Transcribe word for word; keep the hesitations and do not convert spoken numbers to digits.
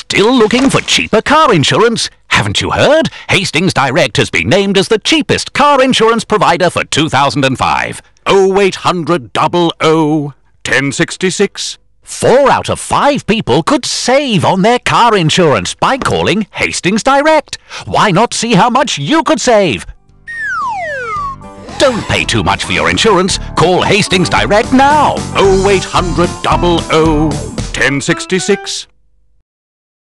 Still looking for cheaper car insurance? Haven't you heard? Hastings Direct has been named as the cheapest car insurance provider for two thousand five. oh eight hundred double oh ten sixty-six. Four out of five people could save on their car insurance by calling Hastings Direct. Why not see how much you could save? Don't pay too much for your insurance. Call Hastings Direct now. oh eight hundred double oh ten sixty-six.